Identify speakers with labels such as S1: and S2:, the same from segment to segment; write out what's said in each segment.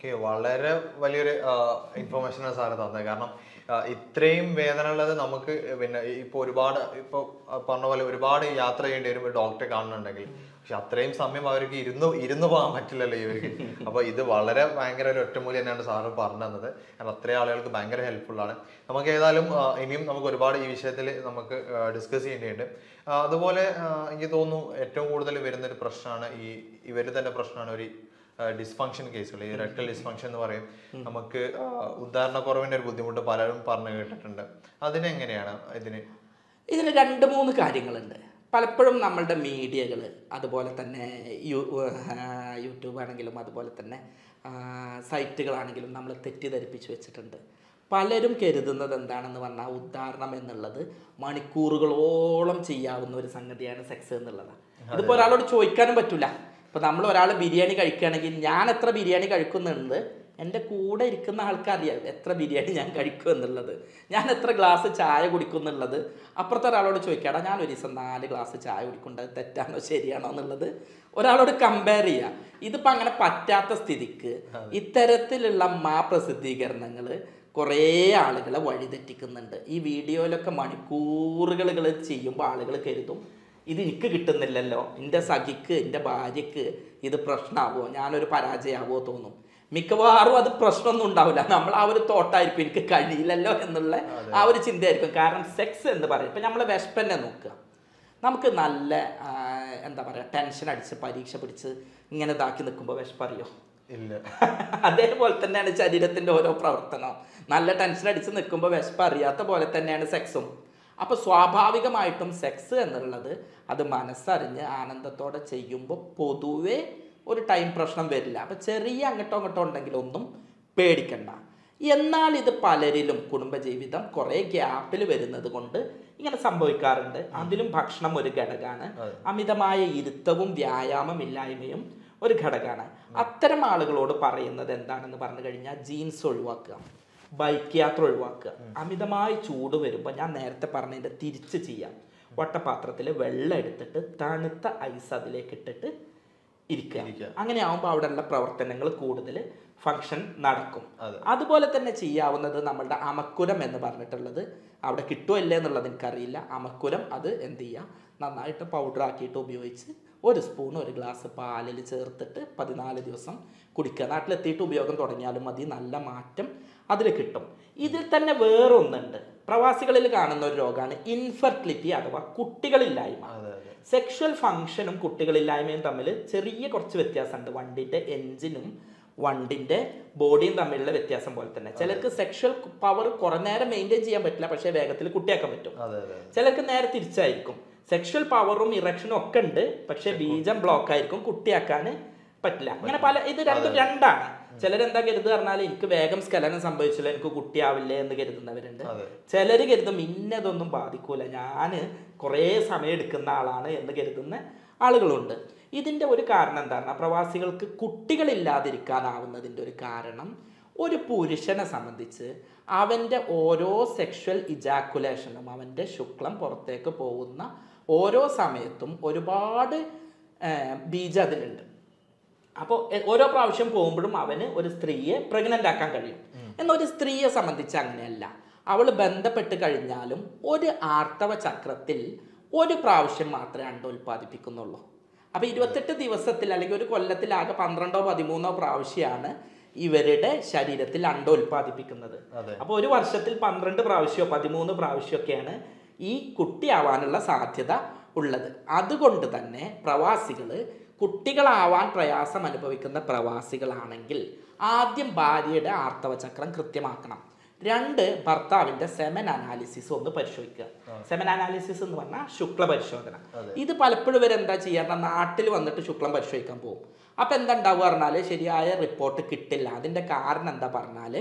S1: Okay, വളരെ വലിയൊരു ഇൻഫർമേഷനാണ് sir തന്നത്. കാരണം ഇത്രയും വേദന ഉള്ളത് നമുക്ക് പിന്നെ ഇപ്പൊ ഒരുപാട് ഇപ്പൊ പറഞ്ഞ പോലെ ഒരുപാട് യാത്ര ചെയ്യേണ്ടി വരും ഡോക്ടറെ കാണുന്നുണ്ടെങ്കിൽ. പക്ഷെ അത്രയും സമയം അവർക്ക് ഇരുന്ന് പോകാൻ പറ്റില്ലല്ലോ ഇവർക്ക്. അപ്പൊ ഇത് വളരെ ഭയങ്കര ഒരു ഒറ്റമൂലി തന്നെയാണ് സാറ് പറഞ്ഞു തന്നത്. കാരണം അത്രയും ആളുകൾക്ക് ഭയങ്കര ഹെൽപ്ഫുൾ ആണ്. നമുക്ക് ഏതായാലും ഇനിയും നമുക്ക് ഒരുപാട് ഈ വിഷയത്തിൽ നമുക്ക് ഡിസ്കസ് ചെയ്യേണ്ടിയുണ്ട്. അതുപോലെ എനിക്ക് തോന്നുന്നു ഏറ്റവും കൂടുതൽ വരുന്നൊരു പ്രശ്നമാണ് ഇവർ തന്നെ പ്രശ്നമാണ് ഒരു ഡിസ്ഫങ്ഷൻ കേസുകൾ. ഈ റെക്ടൽ ഡിസ്ഫങ്ഷൻ എന്ന് പറയും. നമുക്ക് ഉദാഹരണക്കുറവിന്റെ ഒരു ബുദ്ധിമുട്ട് പലരും പറഞ്ഞു കേട്ടിട്ടുണ്ട്. അതിനെങ്ങനെയാണ്
S2: ഇതിന് 2-3 കാര്യങ്ങളുണ്ട്. പലപ്പോഴും നമ്മളുടെ മീഡിയകൾ, അതുപോലെ തന്നെ യൂട്യൂബ് ആണെങ്കിലും അതുപോലെ തന്നെ സൈറ്റുകളാണെങ്കിലും നമ്മൾ തെറ്റിദ്ധരിപ്പിച്ച് വെച്ചിട്ടുണ്ട്. പലരും കരുതുന്നത് എന്താണെന്ന് പറഞ്ഞാൽ ഉദാഹരണം എന്നുള്ളത് മണിക്കൂറുകളോളം ചെയ്യാവുന്ന ഒരു സംഗതിയാണ് സെക്സ് എന്നുള്ളതാണ്. ഇതിപ്പോൾ ഒരാളോട് ചോദിക്കാനും പറ്റില്ല. ഇപ്പോൾ നമ്മൾ ഒരാൾ ബിരിയാണി കഴിക്കുകയാണെങ്കിൽ ഞാൻ എത്ര ബിരിയാണി കഴിക്കുന്നുണ്ട് എൻ്റെ കൂടെ ഇരിക്കുന്ന ആൾക്കറിയാം എത്ര ബിരിയാണി ഞാൻ കഴിക്കും എന്നുള്ളത്, ഞാൻ എത്ര ഗ്ലാസ് ചായ കുടിക്കും എന്നുള്ളത്. അപ്പുറത്തെ ഒരാളോട് ചോദിക്കാടാ ഞാൻ ഒരു ദിവസം 4 ഗ്ലാസ് ചായ കുടിക്കേണ്ടത് തെറ്റാണോ ശരിയാണോ എന്നുള്ളത് ഒരാളോട് കമ്പയർ ചെയ്യുക. ഇതിപ്പോൾ അങ്ങനെ പറ്റാത്ത സ്ഥിതിക്ക് ഇത്തരത്തിലുള്ള പ്രസിദ്ധീകരണങ്ങൾ കുറേ ആളുകളെ വഴിതെറ്റിക്കുന്നുണ്ട്. ഈ വീഡിയോയിലൊക്കെ മണിക്കൂറുകൾ ചെയ്യുമ്പോൾ ആളുകൾ കരുതും ഇത് എനിക്ക് കിട്ടുന്നില്ലല്ലോ, എൻ്റെ സഖിക്ക് എൻ്റെ ഭാര്യയ്ക്ക് ഇത് പ്രശ്നമാവോ, ഞാനൊരു പരാജയമാവോ തോന്നും. മിക്കവാറും അത് പ്രശ്നമൊന്നും ഉണ്ടാവില്ല. നമ്മൾ ആ ഒരു തോട്ടായിരിക്കും എനിക്ക് കഴിയില്ലല്ലോ എന്നുള്ള ആ ഒരു ചിന്തയായിരിക്കും. കാരണം സെക്സ് എന്ന് പറയും, ഇപ്പം നമ്മൾ വിശപ്പന്നെ നോക്കുക, നമുക്ക് നല്ല എന്താ പറയുക ടെൻഷൻ അടിച്ച് പരീക്ഷ പിടിച്ച് ഇങ്ങനെ ഇതാക്കി നിൽക്കുമ്പോൾ വിശപ്പറിയോ?
S1: ഇല്ല.
S2: അതേപോലെ തന്നെയാണ് ശരീരത്തിൻ്റെ ഓരോ പ്രവർത്തനം. നല്ല ടെൻഷൻ അടിച്ച് നിൽക്കുമ്പോൾ വിശപ്പ് അറിയാത്ത പോലെ തന്നെയാണ് സെക്സും. അപ്പോൾ സ്വാഭാവികമായിട്ടും സെക്സ് എന്നുള്ളത് അത് മനസ്സറിഞ്ഞ് ആനന്ദത്തോടെ ചെയ്യുമ്പോൾ പൊതുവേ ഒരു ടൈം പ്രശ്നം വരില്ല. അപ്പോൾ ചെറിയ അങ്ങോട്ടോ ഉണ്ടെങ്കിൽ ഒന്നും പേടിക്കണ്ട. എന്നാൽ ഇത് പലരിലും കുടുംബജീവിതം കുറേ ഗ്യാപ്പിൽ വരുന്നത് കൊണ്ട് ഇങ്ങനെ സംഭവിക്കാറുണ്ട്. അതിലും ഭക്ഷണം ഒരു ഘടകമാണ്, അമിതമായ ഇരുത്തവും വ്യായാമം ഇല്ലായ്മയും ഒരു ഘടകമാണ്. അത്തരം ആളുകളോട് പറയുന്നത് എന്താണെന്ന് പറഞ്ഞു കഴിഞ്ഞാൽ ജീൻസ് ഒഴിവാക്കുക, ബൈക്ക് യാത്ര ഒഴിവാക്കുക. അമിതമായി ചൂട് വരുമ്പോൾ ഞാൻ നേരത്തെ പറഞ്ഞതിൻ്റെ തിരിച്ച് ചെയ്യാം. വട്ടപാത്രത്തിൽ വെള്ളം എടുത്തിട്ട് തണുത്ത ഐസ് അതിലേക്ക് ഇട്ടിട്ട് ഇരിക്കുക. അങ്ങനെ ആകുമ്പോൾ അവിടെയുള്ള പ്രവർത്തനങ്ങൾ കൂടുതൽ ഫങ്ഷൻ നടക്കും. അതുപോലെ തന്നെ ചെയ്യാവുന്നത് നമ്മളുടെ അമക്കുരം എന്ന് പറഞ്ഞിട്ടുള്ളത് അവിടെ കിട്ടുമോ ഇല്ലേ എന്നുള്ളത് എനിക്കറിയില്ല. അമക്കുരം അത് എന്ത് ചെയ്യുക, നന്നായിട്ട് പൗഡർ ആക്കിയിട്ട് ഉപയോഗിച്ച് 1 സ്പൂൺ 1 ഗ്ലാസ് പാലിൽ ചേർത്തിട്ട് 14 ദിവസം കുടിക്കുക. നാട്ടിലെത്തിയിട്ട് ഉപയോഗം തുടങ്ങിയാലും മതി, നല്ല മാറ്റം അതിൽ കിട്ടും. ഇതിൽ തന്നെ വേറൊന്നുണ്ട്, പ്രവാസികളിൽ കാണുന്ന ഒരു രോഗമാണ് ഇൻഫെർട്ടിലിറ്റി അഥവാ കുട്ടികളില്ലായ്മ. സെക്ഷൽ ഫങ്ഷനും കുട്ടികളില്ലായ്മയും തമ്മിൽ ചെറിയ കുറച്ച് വ്യത്യാസമുണ്ട്. വണ്ടിൻ്റെ എൻജിനും വണ്ടിൻ്റെ ബോഡിയും തമ്മിലുള്ള വ്യത്യാസം പോലെ തന്നെ. ചിലർക്ക് സെക്ഷൽ പവർ കുറേ നേരം മെയിൻറ്റെയിൻ ചെയ്യാൻ പറ്റില്ല, പക്ഷേ വേഗത്തിൽ കുട്ടിയാക്കാൻ പറ്റും. ചിലർക്ക് നേരെ തിരിച്ചായിരിക്കും, സെക്ഷൽ പവറും ഇറക്ഷനും ഒക്കെ ഉണ്ട്, പക്ഷേ ബീജം ബ്ലോക്ക് ആയിരിക്കും, കുട്ടിയാക്കാൻ പറ്റില്ല. അങ്ങനെ ഇത് രണ്ടാണ്. ചിലരെന്താ കരുതുക പറഞ്ഞാൽ എനിക്ക് വേഗം സ്ഖലനം സംഭവിച്ചില്ല, എനിക്ക് കുട്ടിയാവില്ലേ എന്ന് കരുതുന്നവരുണ്ട്. ചിലർ കരുതും ഇന്നതൊന്നും ബാധിക്കൂല, ഞാൻ കുറേ സമയം എടുക്കുന്ന ആളാണ് എന്ന് കരുതുന്ന ആളുകളുണ്ട്. ഇതിൻ്റെ ഒരു കാരണം എന്താണ്, പ്രവാസികൾക്ക് കുട്ടികളില്ലാതിരിക്കാനാവുന്നതിൻ്റെ ഒരു കാരണം ഒരു പുരുഷനെ സംബന്ധിച്ച് അവൻ്റെ ഓരോ സെക്ഷൽ ഇജാക്കുലേഷനും അവൻ്റെ ശുക്ലം പുറത്തേക്ക് പോകുന്ന ഓരോ സമയത്തും ഒരുപാട് ബീജം അതിലുണ്ട്. അപ്പോൾ ഓരോ പ്രാവശ്യം പോകുമ്പോഴും അവന് ഒരു സ്ത്രീയെ പ്രഗ്നൻ്റ് ആക്കാൻ കഴിയും. എന്നാൽ ഒരു സ്ത്രീയെ സംബന്ധിച്ച് അങ്ങനെയല്ല. അവൾ ബന്ധപ്പെട്ട് കഴിഞ്ഞാലും ഒരു ആർത്തവ ചക്രത്തിൽ 1 പ്രാവശ്യം മാത്രമേ അണ്ടോൽപാദിപ്പിക്കുന്നുള്ളൂ. അപ്പോൾ 28 ദിവസത്തിൽ അല്ലെങ്കിൽ ഒരു കൊല്ലത്തിലാകെ 12ഓ 13ഓ പ്രാവശ്യമാണ് ഇവരുടെ ശരീരത്തിൽ അണ്ടോൽപാദിപ്പിക്കുന്നത്. അപ്പോൾ ഒരു വർഷത്തിൽ 12 പ്രാവശ്യമോ 13 പ്രാവശ്യമൊക്കെയാണ് ഈ കുട്ടിയാവാനുള്ള സാധ്യത ഉള്ളത്. അതുകൊണ്ട് തന്നെ പ്രവാസികൾ കുട്ടികളാവാൻ പ്രയാസം അനുഭവിക്കുന്ന പ്രവാസികളാണെങ്കിൽ ആദ്യം ഭാര്യയുടെ ആർത്തവചക്രം കൃത്യമാക്കണം. 2 ഭർത്താവിൻ്റെ സെമൻ അനാലിസിസ് ഒന്ന് പരിശോധിക്കുക. സെമൻ അനാലിസിസ് എന്ന് പറഞ്ഞാൽ ശുക്ല പരിശോധന. ഇത് പലപ്പോഴും ഇവരെന്താ ചെയ്യാറുണ്ട്, നാട്ടിൽ വന്നിട്ട് ശുക്ലം പരിശോധിക്കാൻ പോകും. അപ്പോൾ എന്താ ഉണ്ടാവുക പറഞ്ഞാൽ ശരിയായ റിപ്പോർട്ട് കിട്ടില്ല. അതിൻ്റെ കാരണം എന്താ പറഞ്ഞാൽ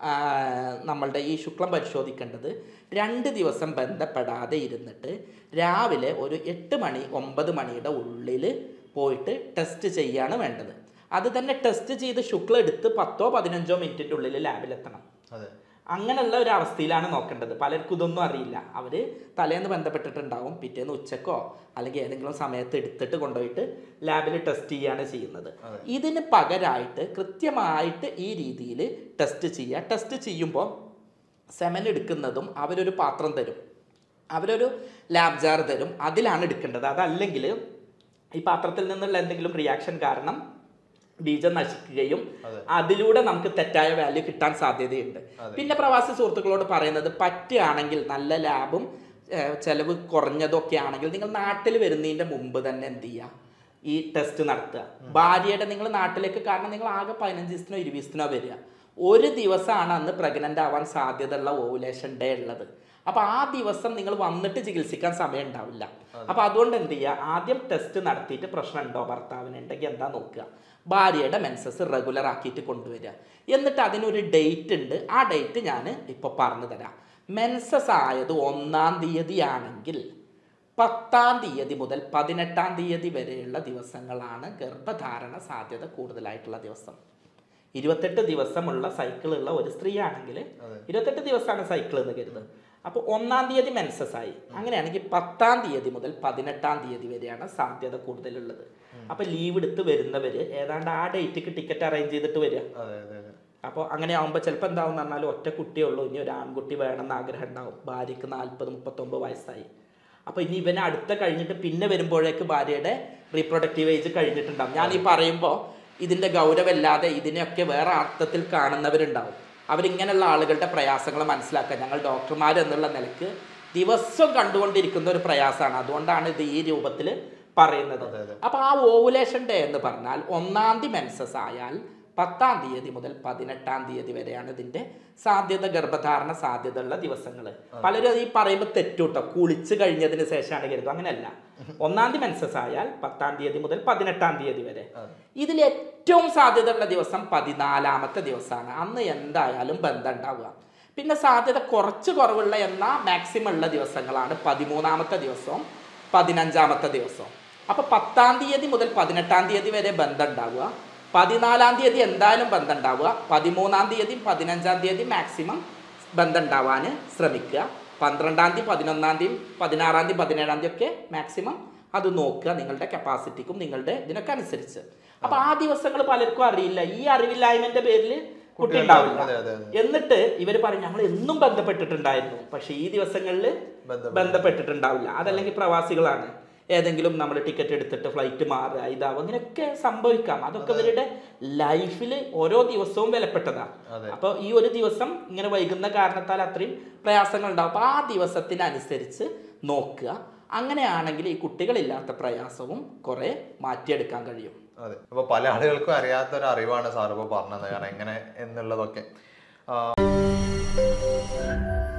S2: നമ്മളുടെ ഈ ശുക്ലം പരിശോധിക്കേണ്ടത് 2 ദിവസം ബന്ധപ്പെടാതെ ഇരുന്നിട്ട് രാവിലെ ഒരു 8 മണി 9 മണിയുടെ ഉള്ളിൽ പോയിട്ട് ടെസ്റ്റ് ചെയ്യാണ് വേണ്ടത്. അത് തന്നെ ടെസ്റ്റ് ചെയ്ത് ശുക്ലം എടുത്ത് 10ഓ 15ഓ മിനിറ്റിൻ്റെ ഉള്ളിൽ ലാബിലെത്തണം. അങ്ങനെയുള്ള ഒരു അവസ്ഥയിലാണ് നോക്കേണ്ടത്. പലർക്കും ഇതൊന്നും അറിയില്ല. അവർ തലേന്ന് ബന്ധപ്പെട്ടിട്ടുണ്ടാവും, പിറ്റേന്ന് ഉച്ചക്കോ അല്ലെങ്കിൽ ഏതെങ്കിലും സമയത്ത് എടുത്തിട്ട് കൊണ്ടുപോയിട്ട് ലാബിൽ ടെസ്റ്റ് ചെയ്യുകയാണ് ചെയ്യുന്നത്. ഇതിന് പകരമായിട്ട് കൃത്യമായിട്ട് ഈ രീതിയിൽ ടെസ്റ്റ് ചെയ്യുക. ടെസ്റ്റ് ചെയ്യുമ്പോൾ സെമൻ എടുക്കുന്നതും അവരൊരു പാത്രം തരും, അവരൊരു ലാബ് ജാർ തരും, അതിലാണ് എടുക്കേണ്ടത്. അതല്ലെങ്കിൽ ഈ പാത്രത്തിൽ നിന്നുള്ള എന്തെങ്കിലും റിയാക്ഷൻ കാരണം ബീജം നശിക്കുകയും അതിലൂടെ നമുക്ക് തെറ്റായ വാല്യൂ കിട്ടാൻ സാധ്യതയുണ്ട്. പിന്നെ പ്രവാസി സുഹൃത്തുക്കളോട് പറയുന്നത്, പറ്റുകയാണെങ്കിൽ നല്ല ലാബും ചെലവ് കുറഞ്ഞതൊക്കെ ആണെങ്കിൽ നിങ്ങൾ നാട്ടിൽ വരുന്നതിൻ്റെ മുമ്പ് തന്നെ എന്ത് ചെയ്യുക, ഈ ടെസ്റ്റ് നടത്തുക. ഭാര്യയുടെ നിങ്ങൾ നാട്ടിലേക്ക്, കാരണം നിങ്ങൾ ആകെ 15 ദിവസത്തിനോ 20 ദിവസത്തിനോ വരിക, ഒരു ദിവസമാണ് അന്ന് പ്രഗ്നൻ്റ് ആവാൻ സാധ്യതയുള്ള ഓവുലേഷൻ ഡേ ഉള്ളത്. അപ്പോൾ ആ ദിവസം നിങ്ങൾ വന്നിട്ട് ചികിത്സിക്കാൻ സമയം ഉണ്ടാവില്ല. അപ്പോൾ അതുകൊണ്ട് എന്ത് ചെയ്യുക, ആദ്യം ടെസ്റ്റ് നടത്തിയിട്ട് പ്രശ്നം ഉണ്ടോ ഭർത്താവിനുണ്ടെങ്കിൽ എന്താ നോക്കുക, ഭാര്യയുടെ മെൻസസ് റെഗുലർ ആക്കിയിട്ട് കൊണ്ടുവരിക. എന്നിട്ട് അതിനൊരു ഡേറ്റ് ഉണ്ട്, ആ ഡേറ്റ് ഞാൻ ഇപ്പോൾ പറഞ്ഞു തരാം. മെൻസസ് ആയത് 1-ാം തീയതി ആണെങ്കിൽ 10-ാം തീയതി മുതൽ 18-ാം തീയതി വരെയുള്ള ദിവസങ്ങളാണ് ഗർഭധാരണ സാധ്യത കൂടുതലായിട്ടുള്ള ദിവസം. 28 ദിവസമുള്ള സൈക്കിളുള്ള ഒരു സ്ത്രീ ആണെങ്കിൽ 28 ദിവസമാണ് സൈക്കിൾ എന്ന് കരുതുന്നത്. അപ്പോൾ 1-ാം തീയതി മെൻസസ് ആയി, അങ്ങനെയാണെങ്കിൽ 10-ാം തീയതി മുതൽ 18-ാം തീയതി വരെയാണ് സാധ്യത കൂടുതലുള്ളത്. അപ്പോൾ ലീവ് എടുത്ത് വരുന്നവർ ഏതാണ്ട് ആ ഡേറ്റിക്ക് ടിക്കറ്റ് അറേഞ്ച് ചെയ്തിട്ട് വരിക. അപ്പോൾ അങ്ങനെ ആകുമ്പോൾ ചിലപ്പോൾ എന്താവും എന്ന് പറഞ്ഞാൽ ഒറ്റ കുട്ടിയേ ഉള്ളൂ, ഇനി ഒരു ആൺകുട്ടി വേണമെന്ന് ആഗ്രഹം ഉണ്ടാവും, ഭാര്യയ്ക്ക് 40-39 വയസ്സായി. അപ്പോൾ ഇനി ഇവനെ അടുത്ത കഴിഞ്ഞിട്ട് പിന്നെ വരുമ്പോഴേക്ക് ഭാര്യയുടെ റീപ്രൊഡക്റ്റീവ് ഏജ് കഴിഞ്ഞിട്ടുണ്ടാവും. ഞാൻ ഈ പറയുമ്പോൾ ഇതിൻ്റെ ഗൗരവമില്ലാതെ ഇതിനെയൊക്കെ വേറെ അർത്ഥത്തിൽ കാണുന്നവരുണ്ടാവും. അവരിങ്ങനെയുള്ള ആളുകളുടെ പ്രയാസങ്ങൾ മനസ്സിലാക്കുക. ഞങ്ങൾ ഡോക്ടർമാർ എന്നുള്ള നിലയ്ക്ക് ദിവസം കണ്ടുകൊണ്ടിരിക്കുന്ന ഒരു പ്രയാസമാണ്, അതുകൊണ്ടാണ് ഇത് ഈ രൂപത്തിൽ പറയുന്നത്. അപ്പോൾ ആ ഓവുലേഷൻ ഡേ എന്ന് പറഞ്ഞാൽ 1-ാം തീയതി മെൻസസ് ആയാൽ 10-ാം തീയതി മുതൽ 18-ാം തീയതി വരെയാണ് ഇതിൻ്റെ സാധ്യത, ഗർഭധാരണ സാധ്യത ഉള്ള ദിവസങ്ങൾ. പലരും ഈ പറയുമ്പോൾ തെറ്റൂട്ടോ, കുളിച്ച് കഴിഞ്ഞതിന് ശേഷമാണ് കരുതും. അങ്ങനെയല്ല, 1-ാം തീയതി മെൻസസ് ആയാൽ 10-ാം തീയതി മുതൽ 18-ാം തീയതി വരെ. ഇതിൽ ഏറ്റവും സാധ്യത ഉള്ള ദിവസം 14-ാമത്തെ ദിവസമാണ്. അന്ന് എന്തായാലും ബന്ധം ഉണ്ടാവുക. പിന്നെ സാധ്യത കുറച്ച് കുറവുള്ള എന്നാൽ മാക്സിമം ഉള്ള ദിവസങ്ങളാണ് 13-ാമത്തെ ദിവസവും 15-ാമത്തെ ദിവസവും. അപ്പോൾ 10-ാം തീയതി മുതൽ 18-ാം തീയതി വരെ ബന്ധം ഉണ്ടാവുക, 14-ാം തീയതി എന്തായാലും ബന്ധം ഉണ്ടാവുക, 13-ാം തീയതിയും 15-ാം തീയതി മാക്സിമം ബന്ധം ഉണ്ടാവാൻ ശ്രമിക്കുക, 12-ാം തീയതി 11-ാം തീയതി 16-ാം തീയതി 17-ാം തീയതി ഒക്കെ മാക്സിമം അത് നോക്കുക, നിങ്ങളുടെ കപ്പാസിറ്റിക്കും നിങ്ങളുടെ ഇതിനൊക്കെ അനുസരിച്ച്. അപ്പോൾ ആ ദിവസങ്ങൾ പലർക്കും അറിയില്ല. ഈ അറിവില്ലായ്മൻ്റെ പേരിൽ കുട്ടി ഉണ്ടാവില്ല. എന്നിട്ട് ഇവർ പറയും ഞങ്ങൾ എന്നും ബന്ധപ്പെട്ടിട്ടുണ്ടായിരുന്നു, പക്ഷെ ഈ ദിവസങ്ങളിൽ ബന്ധപ്പെട്ടിട്ടുണ്ടാവില്ല. അതല്ലെങ്കിൽ പ്രവാസികളാണ്, ഏതെങ്കിലും നമ്മൾ ടിക്കറ്റ് എടുത്തിട്ട് ഫ്ലൈറ്റ് മാറുക, ഇതാവും, അങ്ങനെയൊക്കെ സംഭവിക്കാം. അതൊക്കെ ഇവരുടെ ലൈഫിൽ ഓരോ ദിവസവും വിലപ്പെട്ടതാണ്. അപ്പോൾ ഈ ഒരു ദിവസം ഇങ്ങനെ വൈകുന്ന കാരണത്താൽ അത്രയും പ്രയാസങ്ങൾ ഉണ്ടാവും. അപ്പോൾ ആ ദിവസത്തിനനുസരിച്ച് നോക്കുക. അങ്ങനെയാണെങ്കിൽ ഈ കുട്ടികളില്ലാത്ത പ്രയാസവും കുറെ മാറ്റിയെടുക്കാൻ കഴിയും.
S1: അതെ, അപ്പൊ പല ആളുകൾക്കും അറിയാത്തൊരു അറിവാണ് സാർ ഇപ്പോൾ പറഞ്ഞത്, കാരണം എങ്ങനെ എന്നുള്ളതൊക്കെ.